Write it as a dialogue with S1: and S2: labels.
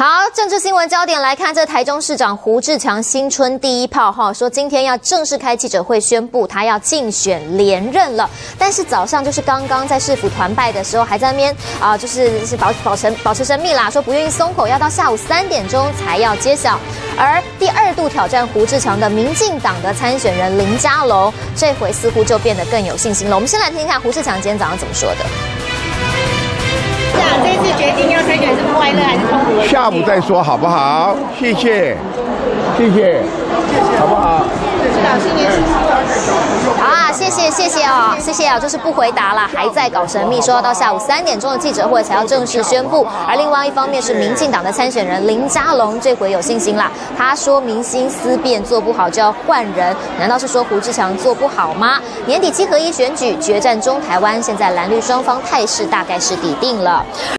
S1: 好，政治新闻焦点来看，这台中市长胡志强新春第一炮哈，说今天要正式开记者会宣布他要竞选连任了。但是早上就是刚刚在市府团拜的时候，还在那边就是保持神秘啦，说不愿意松口，要到下午3点钟才要揭晓。而第2度挑战胡志强的民进党的参选人林佳龙，这回似乎就变得更有信心了。我们先来听听看胡志强今天早上怎么说的。
S2: 这次决定要参选是快乐还是痛苦？
S3: 下午再说好不好？谢谢，谢谢，好不好？
S2: 市长新年新希望。
S1: 谢谢啊，就是不回答啦，还在搞神秘，说要到下午3点钟的记者会才要正式宣布。而另外一方面是民进党的参选人林佳龙，这回有信心啦。他说民心思变，做不好就要换人，难道是说胡志强做不好吗？年底7合1选举决战中台湾，现在蓝绿双方态势大概是底定了。